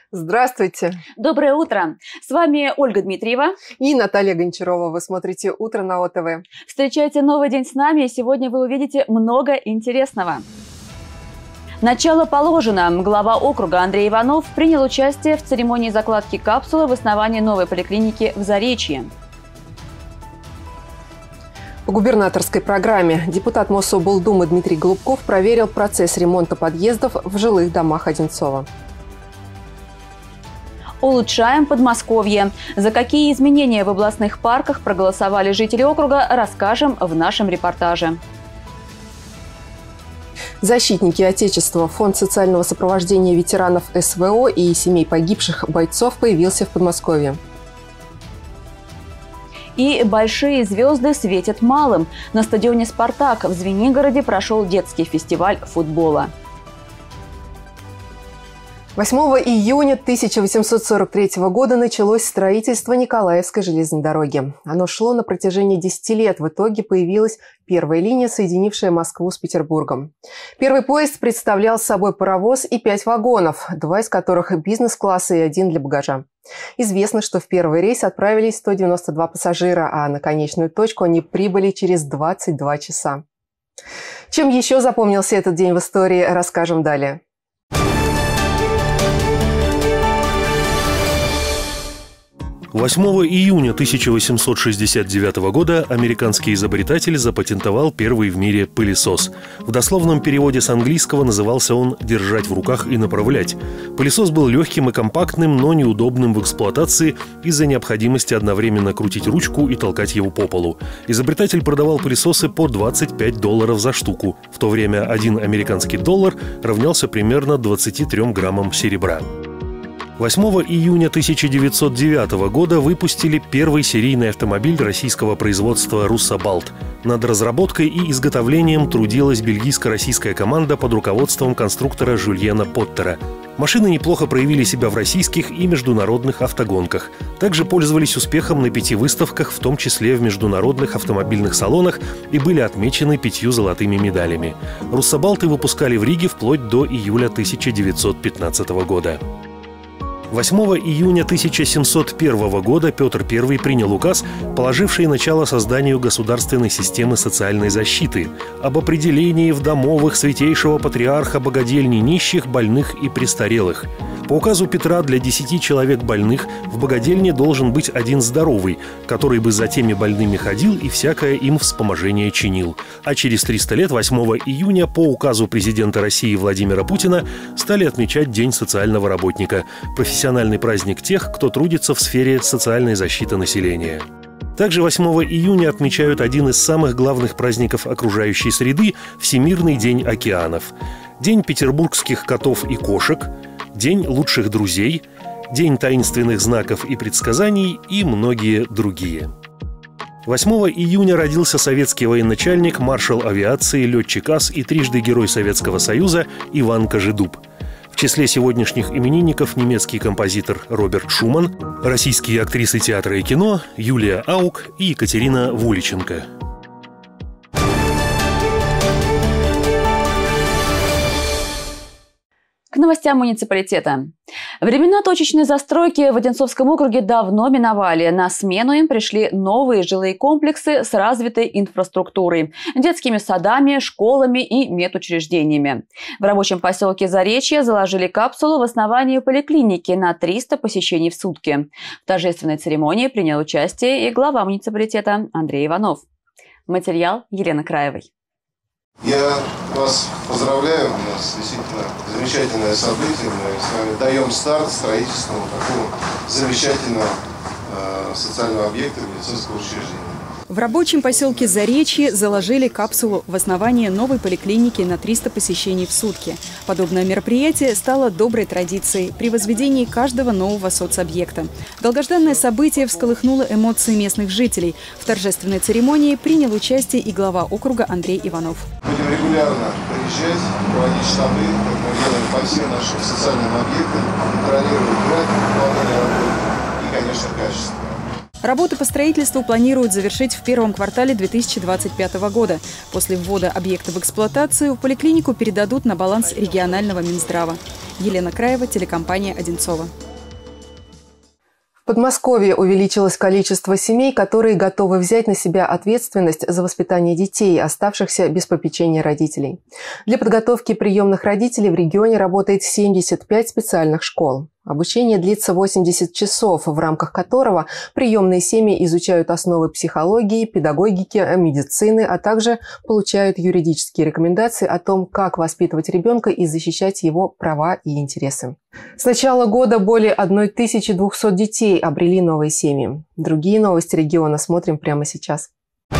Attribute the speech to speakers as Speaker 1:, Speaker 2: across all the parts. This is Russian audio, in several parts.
Speaker 1: Здравствуйте.
Speaker 2: Доброе утро. С вами Ольга Дмитриева
Speaker 1: И Наталья Гончарова. Вы смотрите «Утро на ОТВ».
Speaker 2: Встречайте новый день с нами, и сегодня вы увидите много интересного. Начало положено. Глава округа Андрей Иванов принял участие в церемонии закладки капсулы в основании новой поликлиники в Заречье.
Speaker 1: По губернаторской программе депутат Мособлдумы Дмитрий Голубков проверил процесс ремонта подъездов в жилых домах Одинцова.
Speaker 2: Улучшаем Подмосковье. За какие изменения в областных парках проголосовали жители округа, расскажем в нашем репортаже.
Speaker 1: Защитники Отечества. Фонд социального сопровождения ветеранов СВО и семей погибших бойцов появился в Подмосковье.
Speaker 2: И большие звезды светят малым. На стадионе «Спартак» в Звенигороде прошел детский фестиваль футбола.
Speaker 1: 8 июня 1843 года началось строительство Николаевской железной дороги. Оно шло на протяжении 10 лет. В итоге появилась первая линия, соединившая Москву с Петербургом. Первый поезд представлял собой паровоз и 5 вагонов, 2 из которых бизнес-класса и 1 для багажа. Известно, что в первый рейс отправились 192 пассажира, а на конечную точку они прибыли через 22 часа. Чем еще запомнился этот день в истории, расскажем далее.
Speaker 3: 8 июня 1869 года американский изобретатель запатентовал первый в мире пылесос. В дословном переводе с английского назывался он «держать в руках и направлять». Пылесос был легким и компактным, но неудобным в эксплуатации из-за необходимости одновременно крутить ручку и толкать его по полу. Изобретатель продавал пылесосы по $25 за штуку. В то время 1 американский доллар равнялся примерно 23 граммам серебра. 8 июня 1909 года выпустили первый серийный автомобиль российского производства «Руссобалт». Над разработкой и изготовлением трудилась бельгийско-российская команда под руководством конструктора Жюльена Поттера. Машины неплохо проявили себя в российских и международных автогонках. Также пользовались успехом на 5 выставках, в том числе в международных автомобильных салонах, и были отмечены 5 золотыми медалями. «Руссобалты» выпускали в Риге вплоть до июля 1915 года. 8 июня 1701 года Петр I принял указ, положивший начало созданию государственной системы социальной защиты, об определении в домовых святейшего патриарха богадельни нищих, больных и престарелых. По указу Петра для 10 человек больных в богадельне должен быть 1 здоровый, который бы за теми больными ходил и всякое им вспоможение чинил. А через 300 лет, 8 июня, по указу президента России Владимира Путина, стали отмечать День социального работника – профессиональный праздник тех, кто трудится в сфере социальной защиты населения. Также 8 июня отмечают один из самых главных праздников окружающей среды – Всемирный день океанов. День петербургских котов и кошек, День лучших друзей, День таинственных знаков и предсказаний и многие другие. 8 июня родился советский военачальник, маршал авиации, летчик ас и трижды Герой Советского Союза Иван Кожедуб. В числе сегодняшних именинников немецкий композитор Роберт Шуман, российские актрисы театра и кино Юлия Аук и Екатерина Вуличенко.
Speaker 2: К новостям муниципалитета. Времена точечной застройки в Одинцовском округе давно миновали. На смену им пришли новые жилые комплексы с развитой инфраструктурой, детскими садами, школами и медучреждениями. В рабочем поселке Заречье заложили капсулу в основании поликлиники на 300 посещений в сутки. В торжественной церемонии принял участие и глава муниципалитета Андрей Иванов. Материал Елены Краевой.
Speaker 4: Я вас поздравляю, у нас действительно замечательное событие. Мы с вами даем старт строительству такого замечательного социального объекта медицинского учреждения.
Speaker 5: В рабочем поселке Заречье заложили капсулу в основании новой поликлиники на 300 посещений в сутки. Подобное мероприятие стало доброй традицией при возведении каждого нового соцобъекта. Долгожданное событие всколыхнуло эмоции местных жителей. В торжественной церемонии принял участие и глава округа Андрей Иванов.
Speaker 4: Будем регулярно приезжать, проводить штабы, как мы делаем по всем нашим социальным объектам, контролировать график выполнения работы и, конечно, качество.
Speaker 5: Работы по строительству планируют завершить в первом квартале 2025 года. После ввода объекта в эксплуатацию поликлинику передадут на баланс регионального Минздрава. Елена Краева, телекомпания «Одинцова».
Speaker 1: В Подмосковье увеличилось количество семей, которые готовы взять на себя ответственность за воспитание детей, оставшихся без попечения родителей. Для подготовки приемных родителей в регионе работает 75 специальных школ. Обучение длится 80 часов, в рамках которого приемные семьи изучают основы психологии, педагогики, медицины, а также получают юридические рекомендации о том, как воспитывать ребенка и защищать его права и интересы. С начала года более 1200 детей обрели новые семьи. Другие новости региона смотрим прямо сейчас.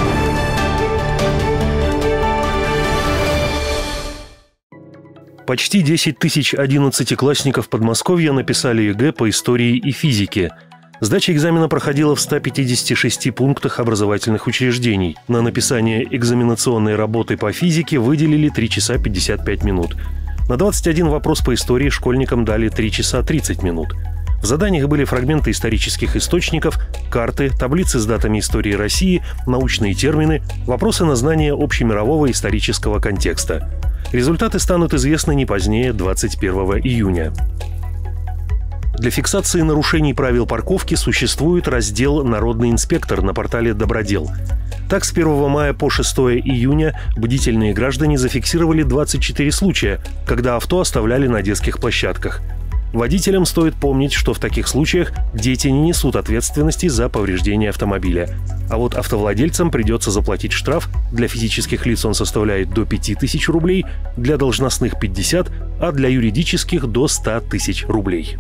Speaker 3: Почти 10 тысяч 11-классников Подмосковья написали ЕГЭ по истории и физике. Сдача экзамена проходила в 156 пунктах образовательных учреждений. На написание экзаменационной работы по физике выделили 3 часа 55 минут. На 21 вопрос по истории школьникам дали 3 часа 30 минут. В заданиях были фрагменты исторических источников, карты, таблицы с датами истории России, научные термины, вопросы на знание общемирового исторического контекста. Результаты станут известны не позднее 21 июня. Для фиксации нарушений правил парковки существует раздел «Народный инспектор» на портале «Добродел». Так, с 1 мая по 6 июня бдительные граждане зафиксировали 24 случая, когда авто оставляли на детских площадках. Водителям стоит помнить, что в таких случаях дети не несут ответственности за повреждение автомобиля. А вот автовладельцам придется заплатить штраф. Для физических лиц он составляет до 5000 рублей, для должностных – 50, а для юридических – до 100 тысяч рублей.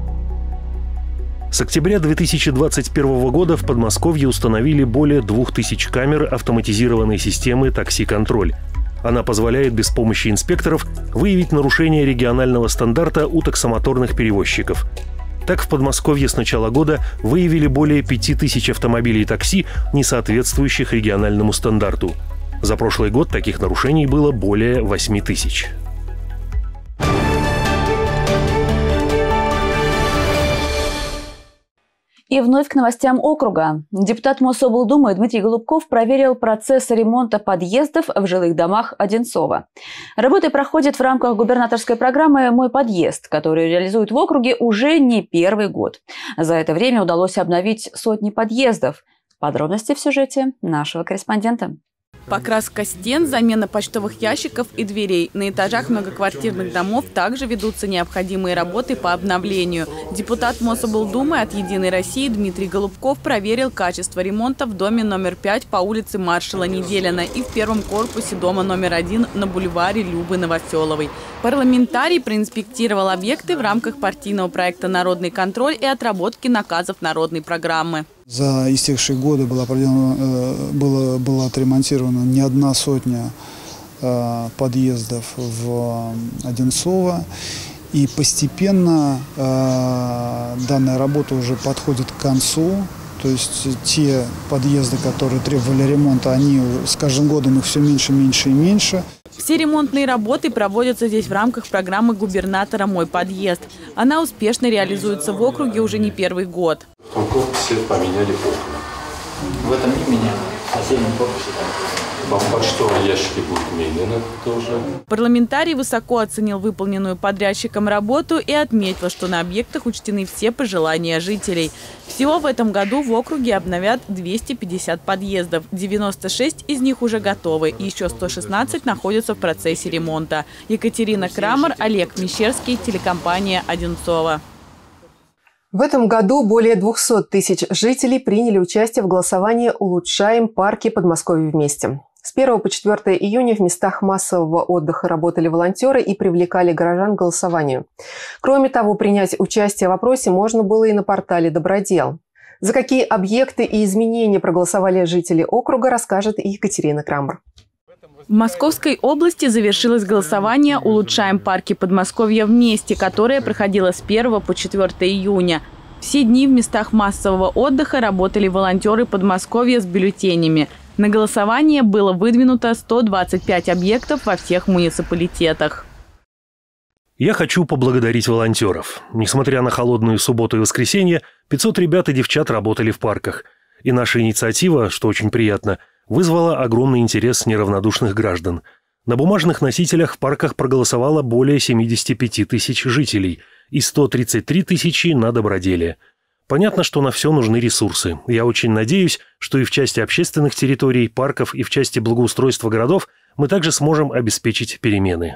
Speaker 3: С октября 2021 года в Подмосковье установили более 2000 камер автоматизированной системы «Такси-контроль». Она позволяет без помощи инспекторов выявить нарушение регионального стандарта у таксомоторных перевозчиков. Так, в Подмосковье с начала года выявили более 5000 автомобилей такси, не соответствующих региональному стандарту. За прошлый год таких нарушений было более 8000.
Speaker 2: И вновь к новостям округа. Депутат Мособлдумы Дмитрий Голубков проверил процесс ремонта подъездов в жилых домах Одинцова. Работы проходят в рамках губернаторской программы «Мой подъезд», которую реализуют в округе уже не первый год. За это время удалось обновить сотни подъездов. Подробности в сюжете нашего корреспондента.
Speaker 6: Покраска стен, замена почтовых ящиков и дверей. На этажах многоквартирных домов также ведутся необходимые работы по обновлению. Депутат Мособлдумы от «Единой России» Дмитрий Голубков проверил качество ремонта в доме номер 5 по улице маршала Неделина и в первом корпусе дома номер 1 на бульваре Любы Новоселовой. Парламентарий проинспектировал объекты в рамках партийного проекта «Народный контроль» и отработки наказов народной программы.
Speaker 7: За истекшие годы была отремонтирована не одна сотня подъездов в Одинцово. И постепенно данная работа уже подходит к концу. То есть те подъезды, которые требовали ремонта, они с каждым годом их все меньше, меньше и меньше.
Speaker 6: Все ремонтные работы проводятся здесь в рамках программы губернатора «Мой подъезд». Она успешно реализуется в округе уже не первый год.
Speaker 8: В том корпусе поменяли окна.
Speaker 9: В этом не меняли. В соседнем корпусе там.
Speaker 8: Почтовые ящики будут менены тоже.
Speaker 6: Парламентарий высоко оценил выполненную подрядчиком работу и отметил, что на объектах учтены все пожелания жителей. Всего в этом году в округе обновят 250 подъездов. 96 из них уже готовы, и еще 116 находятся в процессе ремонта. Екатерина Крамер, Олег Мещерский, телекомпания «Одинцова».
Speaker 1: В этом году более 200 тысяч жителей приняли участие в голосовании «Улучшаем парки Подмосковья вместе». С 1 по 4 июня в местах массового отдыха работали волонтеры и привлекали горожан к голосованию. Кроме того, принять участие в опросе можно было и на портале «Добродел». За какие объекты и изменения проголосовали жители округа, расскажет Екатерина Крамер.
Speaker 6: В Московской области завершилось голосование «Улучшаем парки Подмосковья вместе», которое проходило с 1 по 4 июня. Все дни в местах массового отдыха работали волонтеры Подмосковья с бюллетенями. На голосование было выдвинуто 125 объектов во всех муниципалитетах.
Speaker 3: Я хочу поблагодарить волонтеров. Несмотря на холодную субботу и воскресенье, 500 ребят и девчат работали в парках. И наша инициатива, что очень приятно, вызвала огромный интерес неравнодушных граждан. На бумажных носителях в парках проголосовало более 75 тысяч жителей и 133 тысячи на доброделие. Понятно, что на все нужны ресурсы. Я очень надеюсь, что и в части общественных территорий, парков, и в части благоустройства городов мы также сможем обеспечить перемены.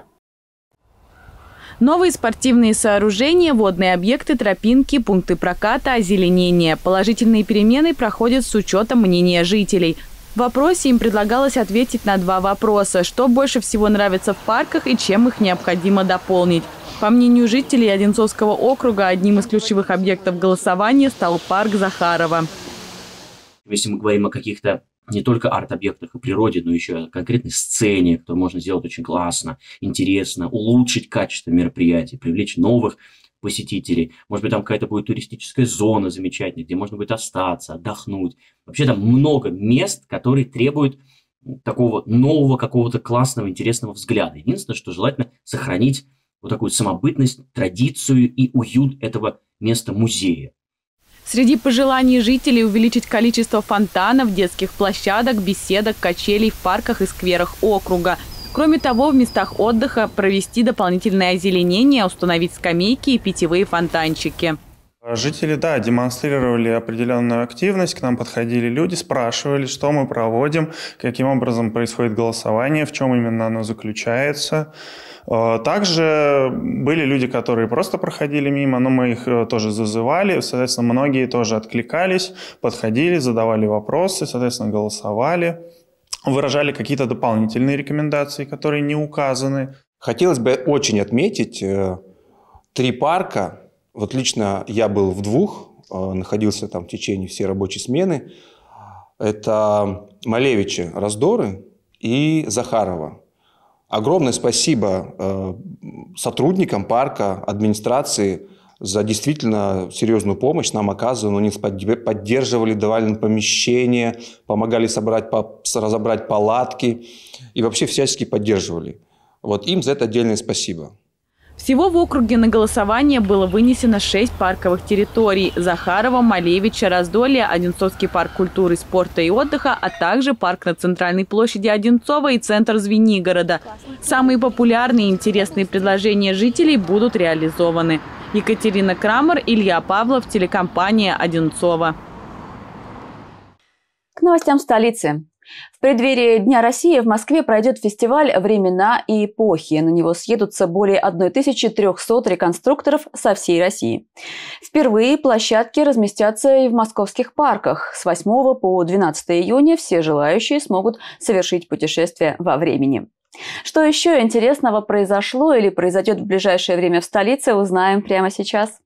Speaker 6: Новые спортивные сооружения, водные объекты, тропинки, пункты проката, озеленение. Положительные перемены проходят с учетом мнения жителей. В вопросе им предлагалось ответить на два вопроса. Что больше всего нравится в парках и чем их необходимо дополнить. По мнению жителей Одинцовского округа, одним из ключевых объектов голосования стал парк Захарова.
Speaker 9: Если мы говорим о каких-то не только арт-объектах и природе, но еще о конкретной сцене, которую можно сделать очень классно, интересно, улучшить качество мероприятий, привлечь новых посетителей. Может быть, там какая-то будет туристическая зона замечательная, где можно будет остаться, отдохнуть. Вообще там много мест, которые требуют такого нового, какого-то классного, интересного взгляда. Единственное, что желательно сохранить вот такую самобытность, традицию и уют этого места-музея.
Speaker 6: Среди пожеланий жителей увеличить количество фонтанов, детских площадок, беседок, качелей в парках и скверах округа. Кроме того, в местах отдыха провести дополнительное озеленение, установить скамейки и питьевые фонтанчики.
Speaker 10: Жители, да, демонстрировали определенную активность, к нам подходили люди, спрашивали, что мы проводим, каким образом происходит голосование, в чем именно оно заключается. Также были люди, которые просто проходили мимо, но мы их тоже зазывали, соответственно, многие тоже откликались, подходили, задавали вопросы, соответственно, голосовали, выражали какие-то дополнительные рекомендации, которые не указаны.
Speaker 11: Хотелось бы очень отметить 3 парка. Вот лично я был в 2, находился там в течение всей рабочей смены. Это Малевичи, Раздоры и Захарова. Огромное спасибо сотрудникам парка, администрации за действительно серьезную помощь нам оказывали. Они поддерживали, давали нам помещения, помогали разобрать палатки и вообще всячески поддерживали. Вот им за это отдельное спасибо.
Speaker 6: Всего в округе на голосование было вынесено 6 парковых территорий – Захарова, Малевича, Раздолье, Одинцовский парк культуры, спорта и отдыха, а также парк на центральной площади Одинцова и центр Звенигорода. Самые популярные и интересные предложения жителей будут реализованы. Екатерина Крамер, Илья Павлов, телекомпания «Одинцова».
Speaker 2: К новостям столицы. В преддверии Дня России в Москве пройдет фестиваль «Времена и эпохи». На него съедутся более 1300 реконструкторов со всей России. Впервые площадки разместятся и в московских парках. С 8 по 12 июня все желающие смогут совершить путешествие во времени. Что еще интересного произошло или произойдет в ближайшее время в столице, узнаем прямо сейчас.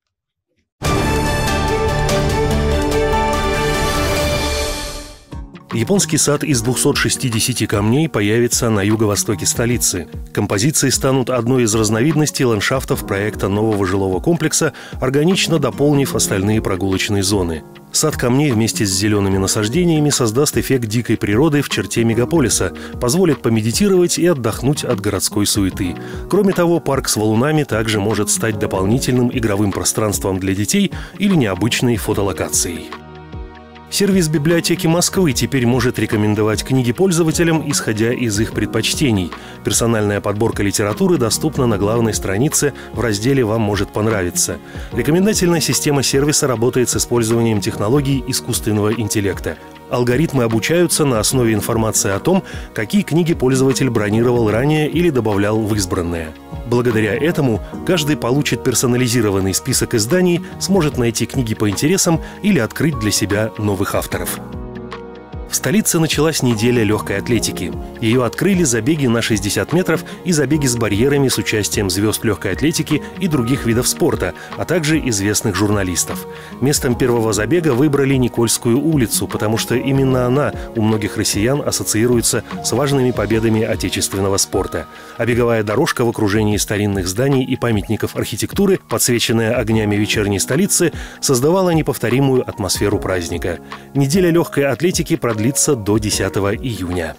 Speaker 3: Японский сад из 260 камней появится на юго-востоке столицы. Композиции станут одной из разновидностей ландшафтов проекта нового жилого комплекса, органично дополнив остальные прогулочные зоны. Сад камней вместе с зелеными насаждениями создаст эффект дикой природы в черте мегаполиса, позволит помедитировать и отдохнуть от городской суеты. Кроме того, парк с валунами также может стать дополнительным игровым пространством для детей или необычной фотолокацией. Сервис библиотеки Москвы теперь может рекомендовать книги пользователям, исходя из их предпочтений. Персональная подборка литературы доступна на главной странице в разделе «Вам может понравиться». Рекомендательная система сервиса работает с использованием технологий искусственного интеллекта. Алгоритмы обучаются на основе информации о том, какие книги пользователь бронировал ранее или добавлял в избранное. Благодаря этому каждый получит персонализированный список изданий, сможет найти книги по интересам или открыть для себя новых авторов. В столице началась неделя легкой атлетики. Ее открыли забеги на 60 метров и забеги с барьерами с участием звезд легкой атлетики и других видов спорта, а также известных журналистов. Местом первого забега выбрали Никольскую улицу, потому что именно она у многих россиян ассоциируется с важными победами отечественного спорта. А беговая дорожка в окружении старинных зданий и памятников архитектуры, подсвеченная огнями вечерней столицы, создавала неповторимую атмосферу праздника. Неделя легкой атлетики продлится до 10 июня.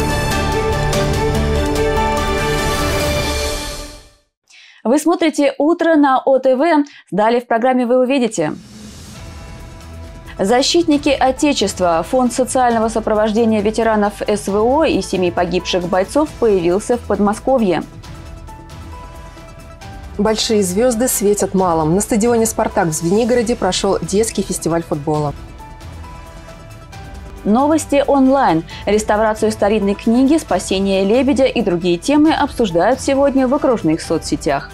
Speaker 2: Вы смотрите «Утро» на ОТВ. Далее в программе вы увидите. Защитники Отечества. Фонд социального сопровождения ветеранов СВО и семей погибших бойцов появился в Подмосковье.
Speaker 1: Большие звезды светят малым. На стадионе «Спартак» в Звенигороде прошел детский фестиваль футбола.
Speaker 2: Новости онлайн. Реставрацию старинной книги, спасение лебедя и другие темы обсуждают сегодня в окружных соцсетях.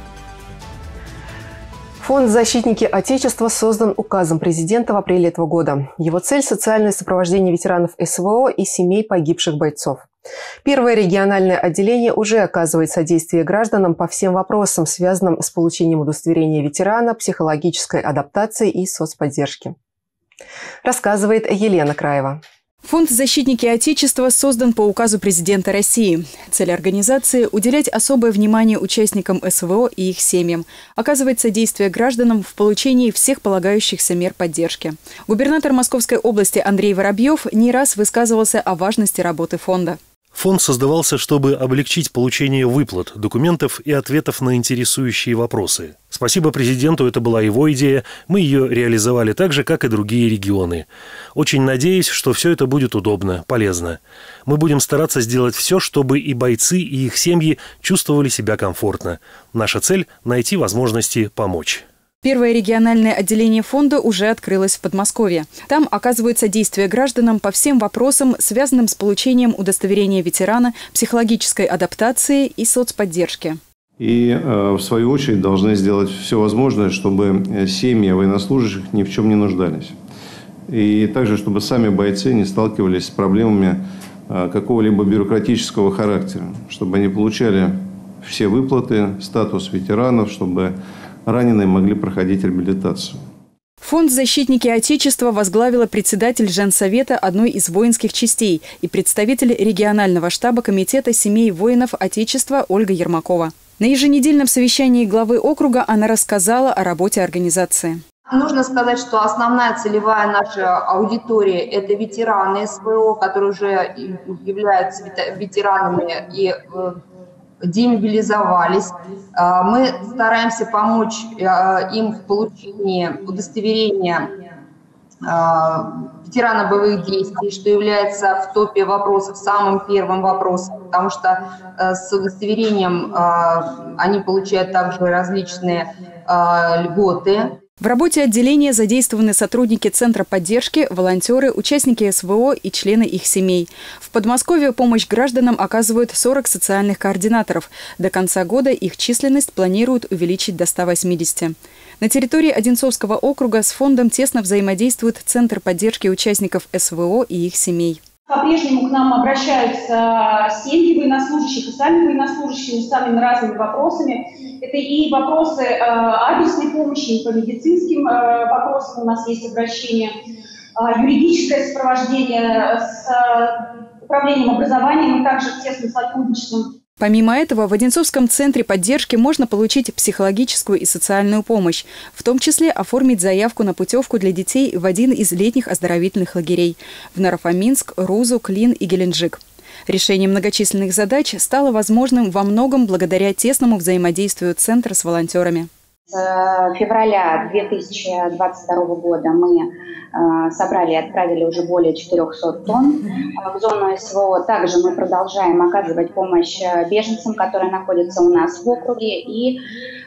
Speaker 1: Фонд «Защитники Отечества» создан указом президента в апреле этого года. Его цель – социальное сопровождение ветеранов СВО и семей погибших бойцов. Первое региональное отделение уже оказывает содействие гражданам по всем вопросам, связанным с получением удостоверения ветерана, психологической адаптации и соцподдержки. Рассказывает Елена Краева.
Speaker 5: Фонд «Защитники Отечества» создан по указу президента России. Цель организации – уделять особое внимание участникам СВО и их семьям, оказывать содействие гражданам в получении всех полагающихся мер поддержки. Губернатор Московской области Андрей Воробьев не раз высказывался о важности работы фонда.
Speaker 3: Фонд создавался, чтобы облегчить получение выплат, документов и ответов на интересующие вопросы. Спасибо президенту, это была его идея. Мы ее реализовали так же, как и другие регионы. Очень надеюсь, что все это будет удобно, полезно. Мы будем стараться сделать все, чтобы и бойцы, и их семьи чувствовали себя комфортно. Наша цель – найти возможности помочь.
Speaker 5: Первое региональное отделение фонда уже открылось в Подмосковье. Там оказывают содействие гражданам по всем вопросам, связанным с получением удостоверения ветерана, психологической адаптации и соцподдержки.
Speaker 12: И, в свою очередь, должны сделать все возможное, чтобы семьи военнослужащих ни в чем не нуждались. И также, чтобы сами бойцы не сталкивались с проблемами какого-либо бюрократического характера, чтобы они получали все выплаты, статус ветеранов, чтобы раненые могли проходить реабилитацию.
Speaker 5: Фонд «Защитники Отечества» возглавила председатель Женсовета одной из воинских частей и представитель регионального штаба Комитета семей воинов Отечества Ольга Ермакова. На еженедельном совещании главы округа она рассказала о работе организации.
Speaker 13: Нужно сказать, что основная целевая наша аудитория – это ветераны СВО, которые уже являются ветеранами и демобилизовались. Мы стараемся помочь им в получении удостоверения ветерана боевых действий, что является в топе вопросов самым первым вопросом, потому что с удостоверением они получают также различные льготы.
Speaker 5: В работе отделения задействованы сотрудники Центра поддержки, волонтеры, участники СВО и члены их семей. В Подмосковье помощь гражданам оказывают 40 социальных координаторов. До конца года их численность планируют увеличить до 180. На территории Одинцовского округа с фондом тесно взаимодействует Центр поддержки участников СВО и их семей.
Speaker 14: По-прежнему к нам обращаются семьи военнослужащих и сами военнослужащие с самыми разными вопросами. Это и вопросы адресной помощи, и по медицинским вопросам у нас есть обращение, юридическое сопровождение с управлением образованием и также тесным сотрудничеством.
Speaker 5: Помимо этого, в Одинцовском центре поддержки можно получить психологическую и социальную помощь, в том числе оформить заявку на путевку для детей в один из летних оздоровительных лагерей – в Нарафаминск, Рузу, Клин и Геленджик. Решение многочисленных задач стало возможным во многом благодаря тесному взаимодействию центра с волонтерами.
Speaker 15: С февраля 2022 года мы собрали и отправили уже более 400 тонн в зону СВО. Также мы продолжаем оказывать помощь беженцам, которые находятся у нас в округе, и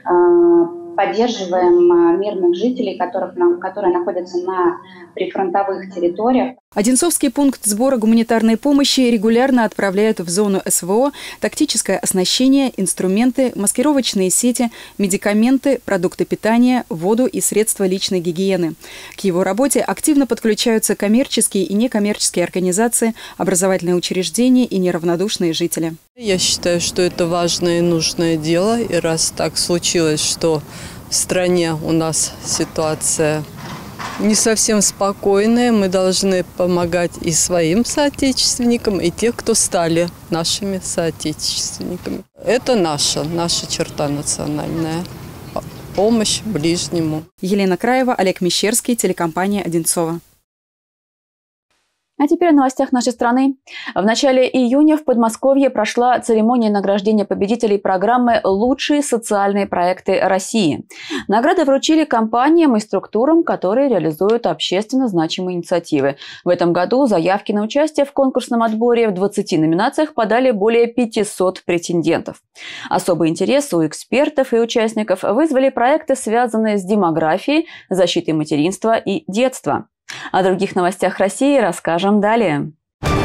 Speaker 15: поддерживаем мирных жителей, которые находятся на прифронтовых территориях.
Speaker 5: Одинцовский пункт сбора гуманитарной помощи регулярно отправляют в зону СВО тактическое оснащение, инструменты, маскировочные сети, медикаменты, продукты питания, воду и средства личной гигиены. К его работе активно подключаются коммерческие и некоммерческие организации, образовательные учреждения и неравнодушные жители.
Speaker 16: Я считаю, что это важное и нужное дело. И раз так случилось, что в стране у нас ситуация не совсем спокойная, мы должны помогать и своим соотечественникам, и тех, кто стали нашими соотечественниками. Это наша черта национальная. Помощь ближнему.
Speaker 5: Елена Краева, Олег Мещерский, телекомпания «Одинцова».
Speaker 2: А теперь о новостях нашей страны. В начале июня в Подмосковье прошла церемония награждения победителей программы «Лучшие социальные проекты России». Награды вручили компаниям и структурам, которые реализуют общественно значимые инициативы. В этом году заявки на участие в конкурсном отборе в 20 номинациях подали более 500 претендентов. Особый интерес у экспертов и участников вызвали проекты, связанные с демографией, защитой материнства и детства. О других новостях России расскажем далее.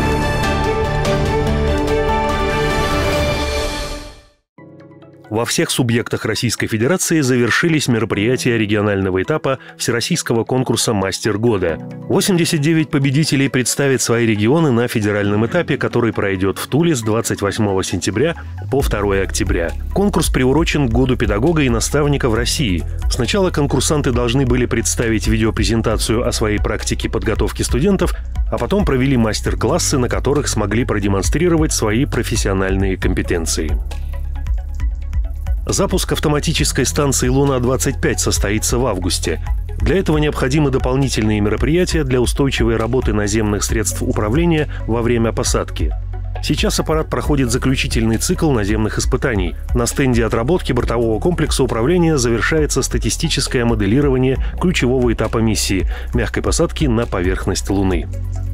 Speaker 3: Во всех субъектах Российской Федерации завершились мероприятия регионального этапа Всероссийского конкурса «Мастер года». 89 победителей представят свои регионы на федеральном этапе, который пройдет в Туле с 28 сентября по 2 октября. Конкурс приурочен к Году педагога и наставника в России. Сначала конкурсанты должны были представить видеопрезентацию о своей практике подготовки студентов, а потом провели мастер-классы, на которых смогли продемонстрировать свои профессиональные компетенции. Запуск автоматической станции «Луна-25» состоится в августе. Для этого необходимы дополнительные мероприятия для устойчивой работы наземных средств управления во время посадки. Сейчас аппарат проходит заключительный цикл наземных испытаний. На стенде отработки бортового комплекса управления завершается статистическое моделирование ключевого этапа миссии – мягкой посадки на поверхность Луны.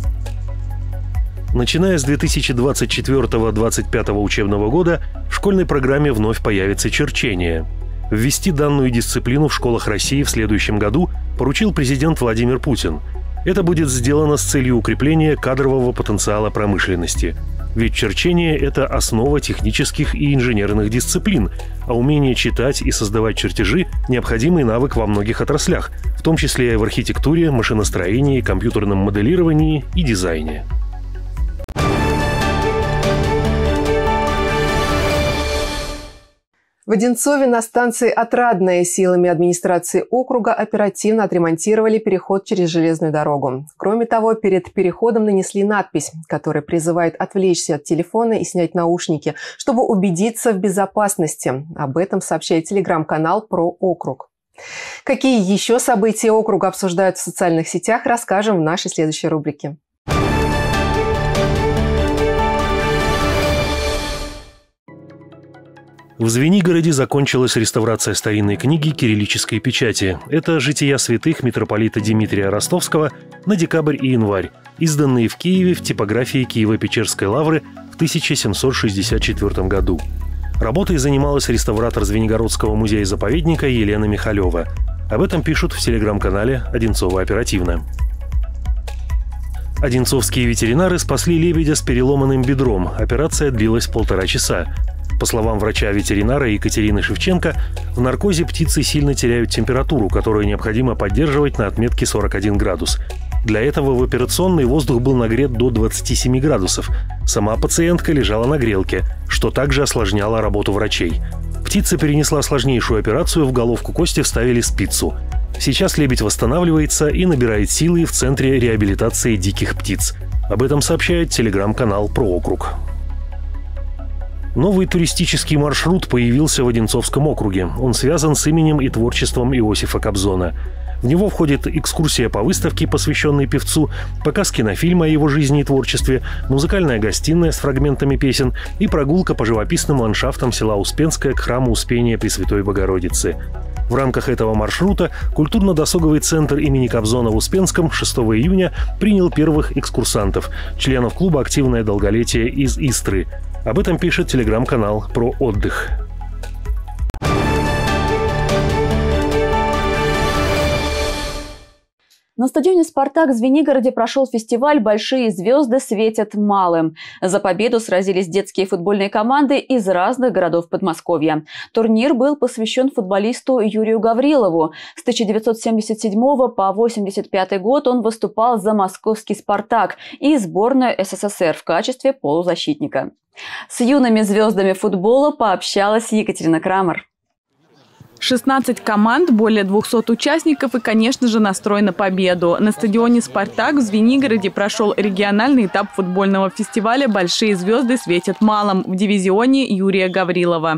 Speaker 3: Начиная с 2024-2025 учебного года в школьной программе вновь появится черчение. Ввести данную дисциплину в школах России в следующем году поручил президент Владимир Путин. Это будет сделано с целью укрепления кадрового потенциала промышленности. Ведь черчение – это основа технических и инженерных дисциплин, а умение читать и создавать чертежи – необходимый навык во многих отраслях, в том числе и в архитектуре, машиностроении, компьютерном моделировании и дизайне.
Speaker 1: В Одинцове на станции «Отрадная» силами администрации округа оперативно отремонтировали переход через железную дорогу. Кроме того, перед переходом нанесли надпись, которая призывает отвлечься от телефона и снять наушники, чтобы убедиться в безопасности. Об этом сообщает телеграм-канал «Про округ». Какие еще события округа обсуждают в социальных сетях, расскажем в нашей следующей рубрике.
Speaker 3: В Звенигороде закончилась реставрация старинной книги кириллической печати. Это «Жития святых» митрополита Дмитрия Ростовского на декабрь и январь, изданные в Киеве в типографии Киево-Печерской лавры в 1764 году. Работой занималась реставратор Звенигородского музея-заповедника Елена Михалева. Об этом пишут в телеграм-канале «Одинцово оперативно». Одинцовские ветеринары спасли лебедя с переломанным бедром. Операция длилась 1,5 часа. По словам врача-ветеринара Екатерины Шевченко, в наркозе птицы сильно теряют температуру, которую необходимо поддерживать на отметке 41 градус. Для этого в операционной воздух был нагрет до 27 градусов. Сама пациентка лежала на грелке, что также осложняло работу врачей. Птица перенесла сложнейшую операцию, в головку кости вставили спицу. Сейчас лебедь восстанавливается и набирает силы в Центре реабилитации диких птиц. Об этом сообщает телеграм-канал «Про округ». Новый туристический маршрут появился в Одинцовском округе. Он связан с именем и творчеством Иосифа Кобзона. В него входит экскурсия по выставке, посвященной певцу, показ кинофильма о его жизни и творчестве, музыкальная гостиная с фрагментами песен и прогулка по живописным ландшафтам села Успенское к храму Успения Пресвятой Богородицы. В рамках этого маршрута культурно-досуговый центр имени Кобзона в Успенском 6 июня принял первых экскурсантов, членов клуба «Активное долголетие» из Истры. Об этом пишет телеграм-канал «Про отдых».
Speaker 2: На стадионе «Спартак» в Звенигороде прошел фестиваль «Большие звезды светят малым». За победу сразились детские футбольные команды из разных городов Подмосковья. Турнир был посвящен футболисту Юрию Гаврилову. С 1977 по 1985 год он выступал за московский «Спартак» и сборную СССР в качестве полузащитника. С юными звездами футбола пообщалась Екатерина Крамер.
Speaker 6: 16 команд, более 200 участников и, конечно же, настрой на победу. На стадионе «Спартак» в Звенигороде прошел региональный этап футбольного фестиваля «Большие звезды светят малым» в дивизионе Юрия Гаврилова.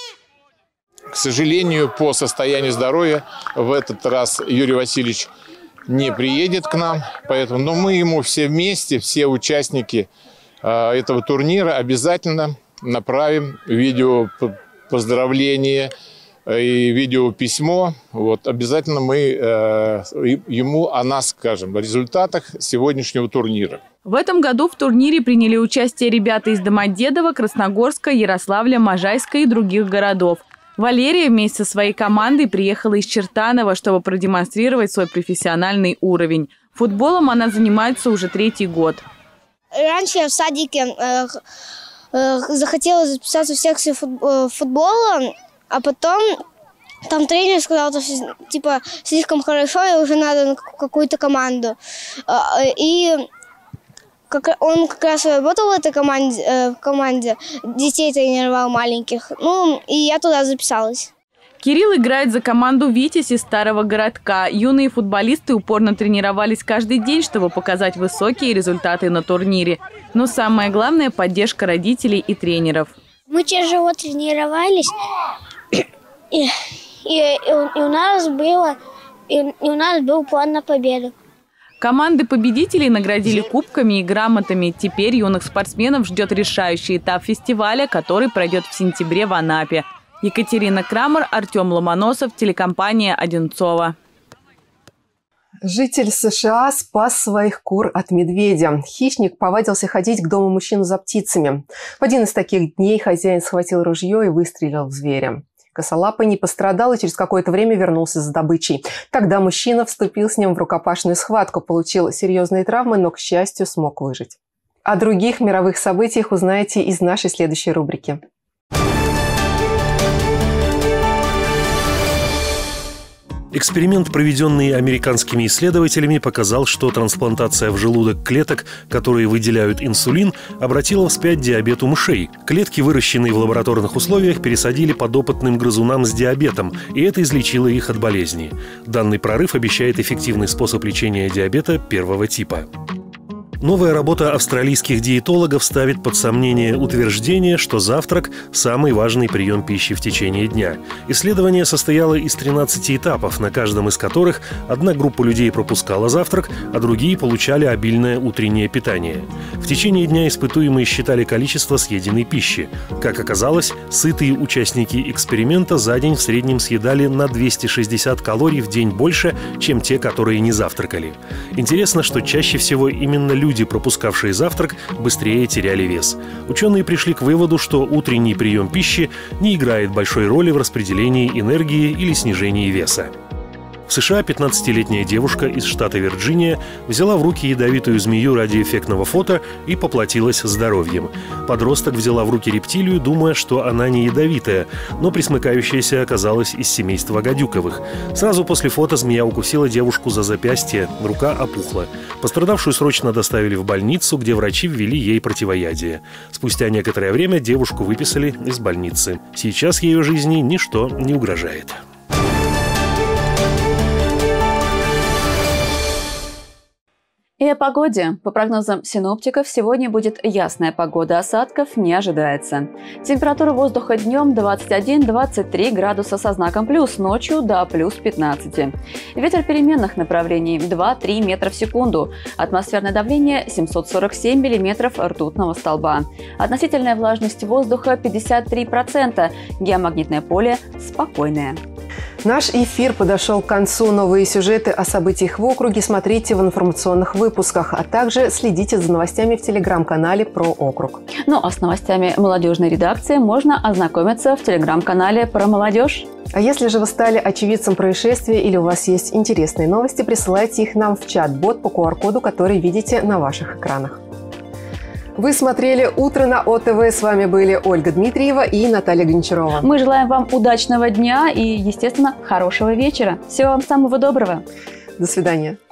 Speaker 17: К сожалению, по состоянию здоровья в этот раз Юрий Васильевич не приедет к нам, поэтому, но мы ему все вместе, все участники этого турнира обязательно направим видео поздравления и видеописьмо. Вот, обязательно мы ему о нас скажем, о результатах сегодняшнего турнира.
Speaker 6: В этом году в турнире приняли участие ребята из Домодедово, Красногорска, Ярославля, Можайска и других городов. Валерия вместе со своей командой приехала из Чертанова, чтобы продемонстрировать свой профессиональный уровень. Футболом она занимается уже 3-й год.
Speaker 18: Раньше я в садике захотела записаться в секцию футбола, а потом там тренер сказал, что типа слишком хорошо, и уже надо на какую-то команду. И он как раз работал в этой команде, детей тренировал маленьких. Ну, и я туда записалась.
Speaker 6: Кирилл играет за команду «Витязь» из Старого Городка. Юные футболисты упорно тренировались каждый день, чтобы показать высокие результаты на турнире. Но самое главное – поддержка родителей и тренеров.
Speaker 18: Мы тяжело тренировались, и у нас был план на победу.
Speaker 6: Команды победителей наградили кубками и грамотами. Теперь юных спортсменов ждет решающий этап фестиваля, который пройдет в сентябре в Анапе. Екатерина Крамер, Артем Ломоносов, телекомпания «Одинцово».
Speaker 1: Житель США спас своих кур от медведя. Хищник повадился ходить к дому мужчины за птицами. В один из таких дней хозяин схватил ружье и выстрелил в зверя. Косолапый не пострадал и через какое-то время вернулся за добычей. Тогда мужчина вступил с ним в рукопашную схватку, получил серьезные травмы, но, к счастью, смог выжить. О других мировых событиях узнаете из нашей следующей рубрики.
Speaker 3: Эксперимент, проведенный американскими исследователями, показал, что трансплантация в желудок клеток, которые выделяют инсулин, обратила вспять диабет у мышей. Клетки, выращенные в лабораторных условиях, пересадили подопытным грызунам с диабетом, и это излечило их от болезни. Данный прорыв обещает эффективный способ лечения диабета первого типа. Новая работа австралийских диетологов ставит под сомнение утверждение, что завтрак – самый важный прием пищи в течение дня. Исследование состояло из 13 этапов, на каждом из которых одна группа людей пропускала завтрак, а другие получали обильное утреннее питание. В течение дня испытуемые считали количество съеденной пищи. Как оказалось, сытые участники эксперимента за день в среднем съедали на 260 калорий в день больше, чем те, которые не завтракали. Интересно, что чаще всего именно люди, пропускавшие завтрак, быстрее теряли вес. Ученые пришли к выводу, что утренний прием пищи не играет большой роли в распределении энергии или снижении веса. В США 15-летняя девушка из штата Вирджиния взяла в руки ядовитую змею ради эффектного фото и поплатилась здоровьем. Подросток взяла в руки рептилию, думая, что она не ядовитая, но пресмыкающаяся оказалась из семейства гадюковых. Сразу после фото змея укусила девушку за запястье, рука опухла. Пострадавшую срочно доставили в больницу, где врачи ввели ей противоядие. Спустя некоторое время девушку выписали из больницы. Сейчас ее жизни ничто не угрожает.
Speaker 2: И о погоде. По прогнозам синоптиков, сегодня будет ясная погода, осадков не ожидается. Температура воздуха днем 21-23 градуса со знаком плюс, ночью до плюс 15. Ветер переменных направлений 2-3 метра в секунду. Атмосферное давление 747 миллиметров ртутного столба. Относительная влажность воздуха 53%. Геомагнитное поле спокойное.
Speaker 1: Наш эфир подошел к концу. Новые сюжеты о событиях в округе смотрите в информационных выпусках, а также следите за новостями в телеграм-канале «Про округ».
Speaker 2: Ну а с новостями молодежной редакции можно ознакомиться в телеграм-канале «Про молодежь».
Speaker 1: А если же вы стали очевидцем происшествия или у вас есть интересные новости, присылайте их нам в чат-бот по QR-коду, который видите на ваших экранах. Вы смотрели «Утро на ОТВ». С вами были Ольга Дмитриева и Наталья Гончарова.
Speaker 2: Мы желаем вам удачного дня и, естественно, хорошего вечера. Всего вам самого доброго.
Speaker 1: До свидания.